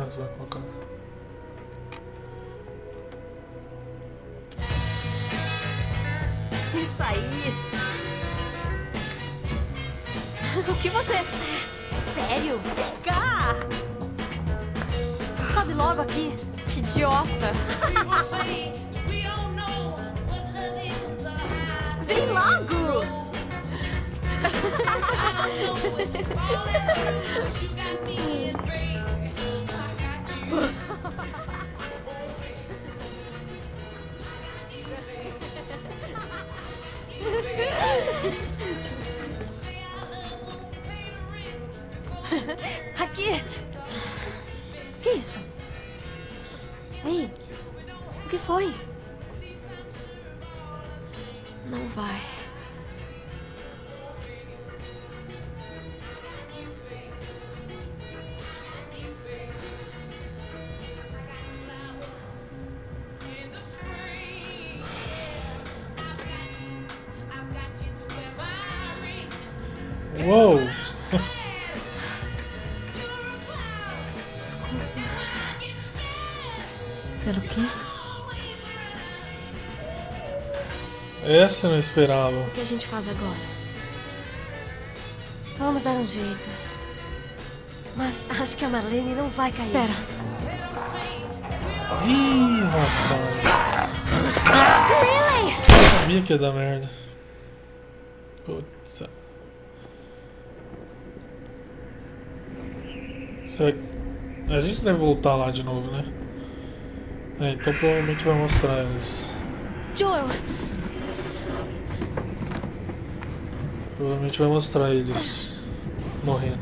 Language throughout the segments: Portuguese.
você vai colocar? Isso aí! O que você... Sério? Cá! Sobe logo aqui. Que idiota. Vem logo! Aqui! Que isso? Ei, o que foi? Não vai. Uou! Desculpa. Pelo quê? Essa eu não esperava. O que a gente faz agora? Vamos dar um jeito. Mas acho que a Marlene não vai cair. Espera. Ih, rapaz. Riley! Eu sabia que ia dar merda. Putz. Será que... A gente deve voltar lá de novo, né? É, então provavelmente vai mostrar eles. Joel! Provavelmente vai mostrar eles morrendo.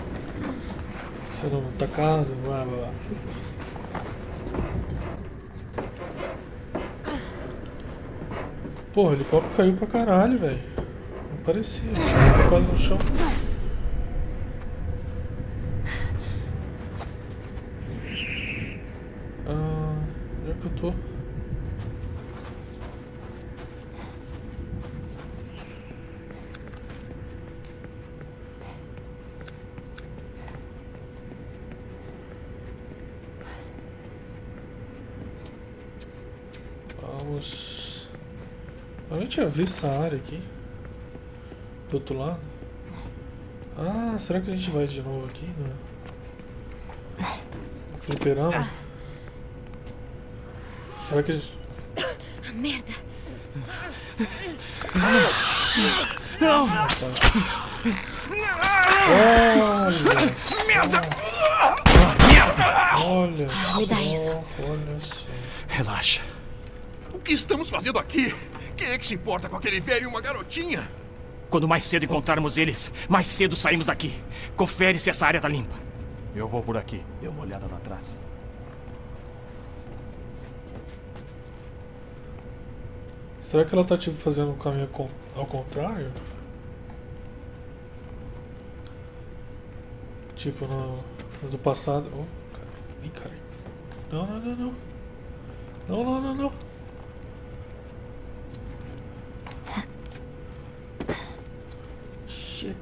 Sendo atacado, blá blá blá. Pô, o helicóptero caiu pra caralho, velho. Não parecia. Ficou quase no chão. Onde é que eu tô? Vamos. Eu nem tinha visto essa área aqui. Do outro lado. Ah, será que a gente vai de novo aqui? No fliperama? Será que a gente... Merda! Não! Olha! Merda! Olha! Me dá só, isso. Olha só. Relaxa. O que estamos fazendo aqui? Quem é que se importa com aquele velho e uma garotinha? Quando mais cedo encontrarmos eles, mais cedo saímos daqui. Confere se essa área tá limpa. Eu vou por aqui. Dê uma olhada lá atrás. Será que ela tá tipo fazendo o caminho ao contrário? Tipo no do passado. Oh, cara. Ih, cara. Não, não, não, não. Não, não, não, não. Shit.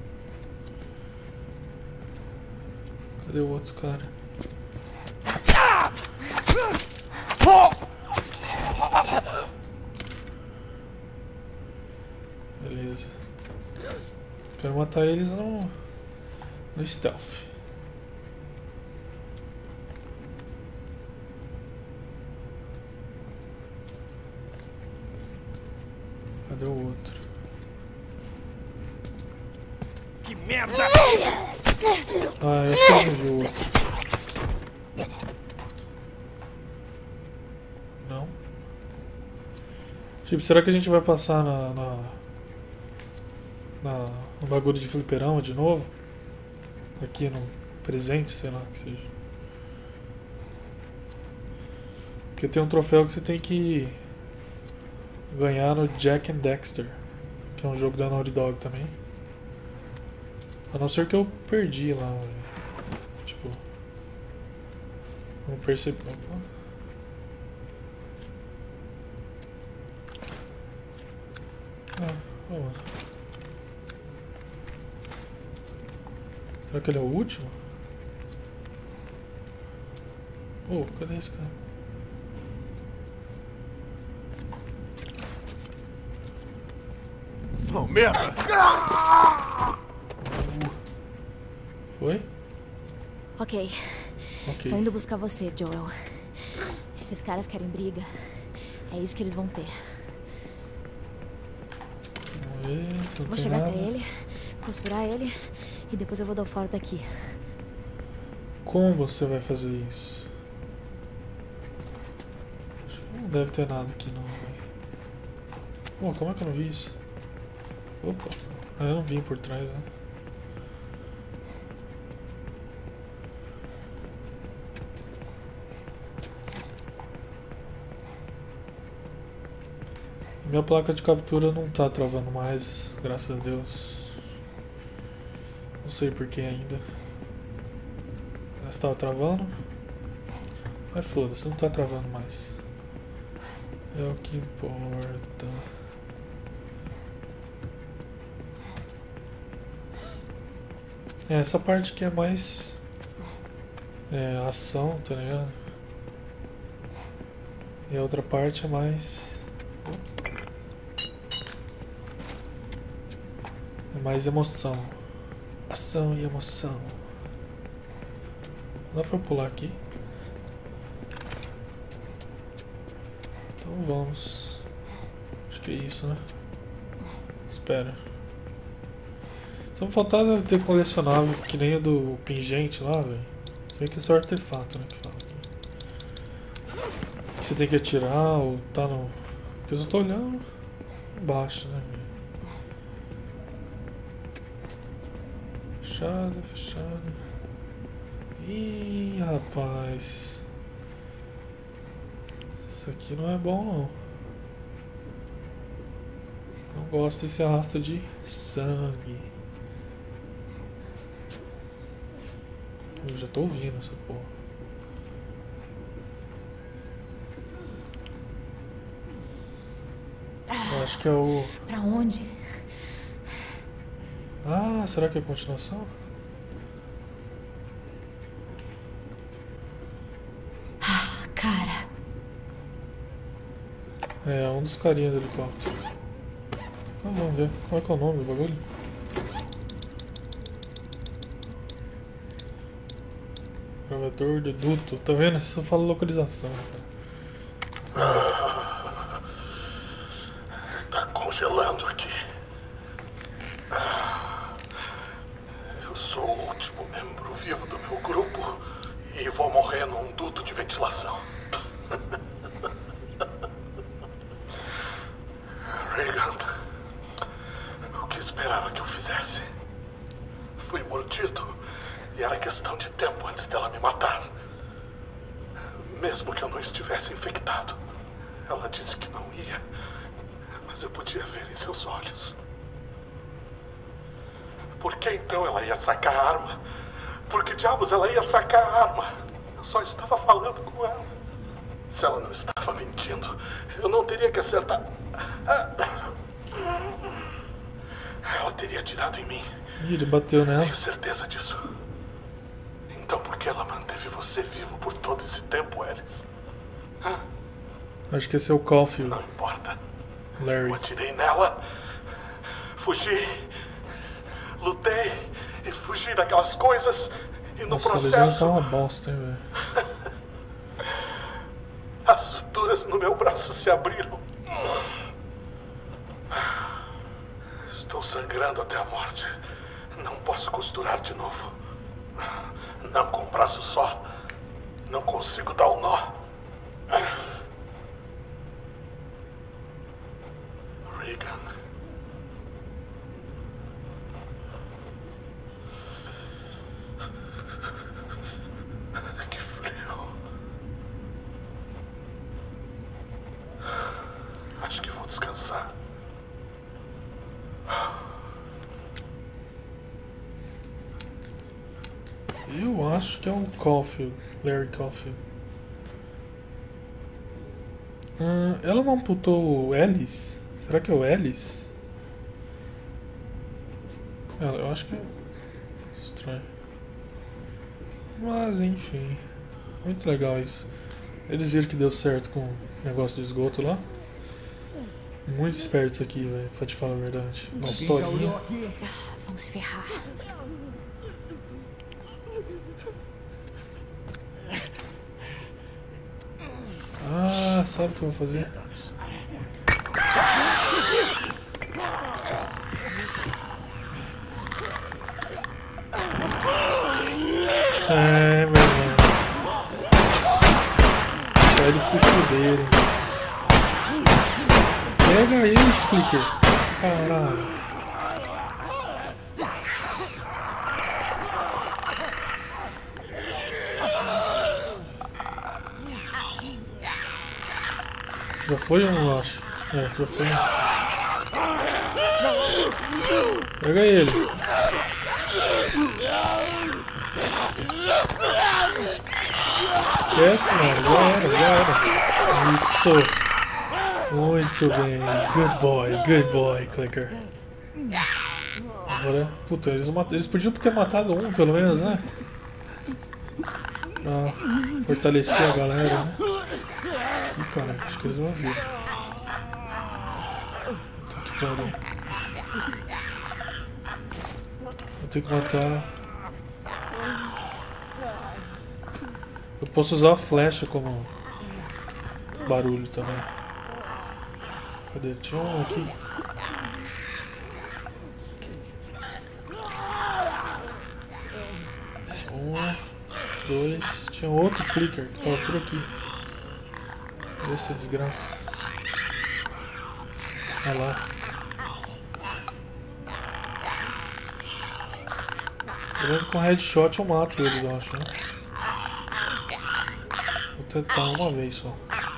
Cadê o outro cara? Beleza. Quero matar eles no stealth. Cadê o outro? Que merda! Ah, eu acho que eu não vi o outro. Não? Tipo, será que a gente vai passar no bagulho de fliperama de novo? Aqui no presente, sei lá que seja. Porque tem um troféu que você tem que ganhar no Jack and Dexter, que é um jogo da Naughty Dog também. A não ser que eu perdi lá, velho. Tipo, não percebi. Opa. Ah, vamos. Será que ele é o último? Oh, cadê esse cara? Oh, merda! Foi? Ok. Ok. Tô indo buscar você, Joel. Esses caras querem briga. É isso que eles vão ter. Vamos ver se não Vou tem chegar nada. até ele, costurar ele e depois eu vou dar fora daqui. Como você vai fazer isso? Acho que não deve ter nada aqui não, velho. Pô, como é que eu não vi isso? Opa, eu não vim por trás, né? Minha placa de captura não tá travando mais, graças a Deus. Não sei por que ainda. Ela estava travando. Mas foda-se, não tá travando mais. É o que importa. Essa parte aqui é mais ação, tá ligado? E a outra parte é mais... É mais emoção. Ação e emoção. Dá pra pular aqui? Então vamos. Acho que é isso, né? Espera. Só me faltava deve ter colecionável que nem o do pingente lá, velho. Se bem que é só artefato, né? Que fala aqui. Você tem que atirar ou tá no. Porque eu só tô olhando embaixo, né? Fechada, fechada. Ih, rapaz. Isso aqui não é bom, não. Não gosto desse arrasto de sangue. Eu já tô ouvindo essa porra. Eu acho que é o... Pra onde? Ah, será que é a continuação? Ah, cara. É, um dos carinhas do helicóptero. Então vamos ver. Qual é que é o nome do bagulho? Gravador de duto. Tá vendo? Isso fala localização, cara. Tá congelando aqui. Eu sou o último membro vivo do meu grupo e vou morrer num duto de ventilação. Reagan, o que esperava que eu fizesse? Fui mordido e era questão de tempo antes dela me matar. Mesmo que eu não estivesse infectado. Ela disse que não ia, mas eu podia ver em seus olhos. Por que então ela ia sacar a arma? Por que diabos ela ia sacar a arma? Eu só estava falando com ela. Se ela não estava mentindo, eu não teria que acertar. Ela teria atirado em mim. Ih, ele bateu nela. Tenho certeza disso. Então por que ela manteve você vivo por todo esse tempo, Alice? Acho que esse é o Caulfield, Não importa. Larry. Eu atirei nela, fugi, lutei e fugi daquelas coisas e no Nossa, a legenda tá processo uma bosta, hein, velho. as suturas no meu braço se abriram. Estou sangrando até a morte. Não posso costurar de novo. Não com o braço só. Não consigo dar um nó. Reagan. Que frio. Acho que vou descansar. Eu acho que é o Caulfield, Larry Caulfield. Ela não amputou o Ellis? Será que é o Ellis? Eu acho que é estranho. Mas enfim. Muito legal isso. Eles viram que deu certo com o negócio do esgoto lá. Muito espertos aqui, velho, pra te falar a verdade. Uma historinha. Vão se ferrar. Ah, sabe o que eu vou fazer? É, meu irmão. Pra eles se fuderem. Pega eles, Clicker. Caralho. Já foi um, eu acho. É, já foi um. Pega ele. Esquece, mano. Já era. Isso. Muito bem. Good boy, Clicker. Agora, puta, eles podiam ter matado um, pelo menos, né? Pra fortalecer a galera, né? Ih, cara, acho que eles vão vir. Tá que pariu. Vou ter que matar. Eu posso usar a flecha como barulho também. Cadê? Tinha um aqui. Um, dois. Tinha outro Clicker que tava por aqui. Olha essa desgraça. Olha lá. Com headshot eu mato eles, eu acho, né? Vou tentar uma vez só.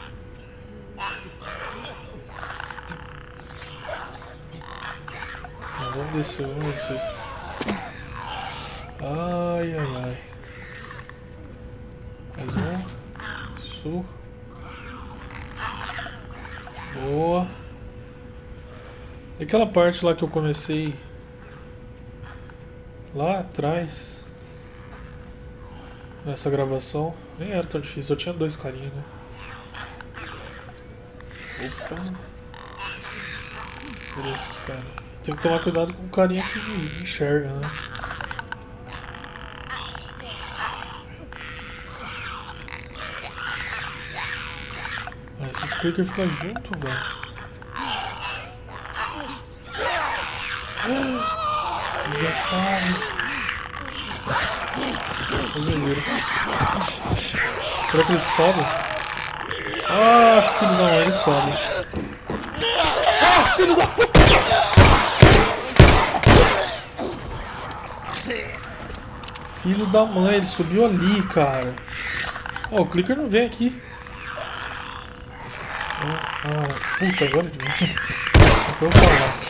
Vamos descer. Ai. Mais um. Isso. Boa. E aquela parte lá que eu comecei lá atrás nessa gravação nem era tão difícil, eu tinha dois carinhas, né? Opa. Beleza, cara. Tem que tomar cuidado com o carinha que me enxerga, né? Ah, esses clickers ficam juntos, velho. Desgraçado. Vocês me viram. Será que eles sobem? Ah, filho da mãe, eles sobem. Ah, filho da puta! Filho da mãe, ele subiu ali, cara. Oh, o clicker não vem aqui. Ah, puta, agora de novo. Não foi eu falar.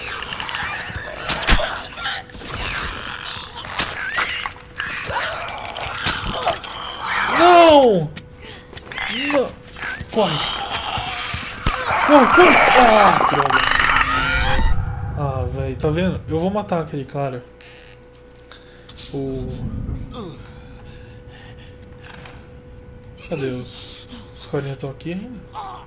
Não! Não! Corre! Ah, droga! Ah, velho, tá vendo? Eu vou matar aquele cara. Cadê os carinhas estão aqui ainda?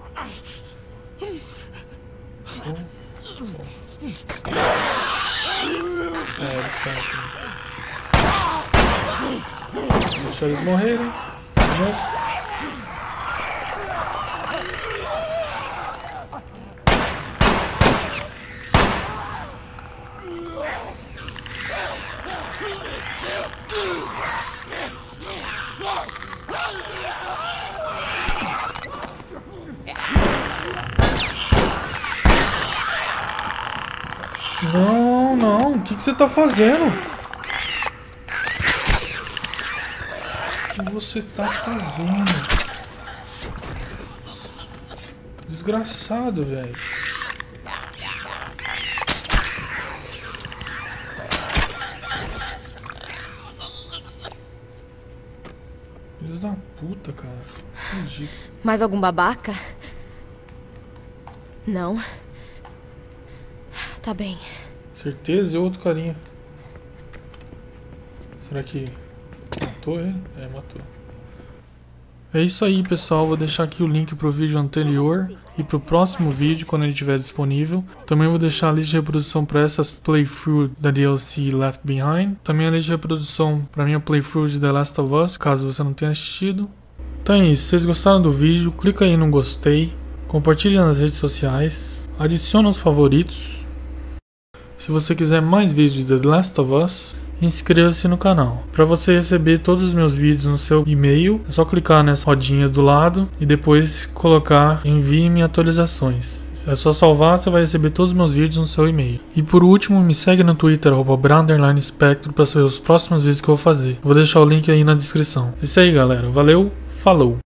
É, eles estão aqui. Deixa eles morrerem. Não, o que você tá fazendo? O que você tá fazendo? Desgraçado, velho. Filhos da puta, cara. Mais algum babaca? Não. Tá bem. Certeza, e outro carinha. Será que matou ele? É, matou. É isso aí, pessoal. Vou deixar aqui o link pro vídeo anterior e pro próximo vídeo quando ele estiver disponível. Também vou deixar a lista de reprodução para essas playthrough da DLC Left Behind. Também a lista de reprodução para minha playthrough de The Last of Us, caso você não tenha assistido. Então é isso. Se vocês gostaram do vídeo, clica aí no gostei, compartilhe nas redes sociais, adicione aos favoritos. Se você quiser mais vídeos de The Last of Us, inscreva-se no canal. Para você receber todos os meus vídeos no seu e-mail, é só clicar nessa rodinha do lado e depois colocar envie-me atualizações. É só salvar, você vai receber todos os meus vídeos no seu e-mail. E por último, me segue no Twitter, @Brown_Spectro, para saber os próximos vídeos que eu vou fazer. Vou deixar o link aí na descrição. É isso aí, galera. Valeu, falou!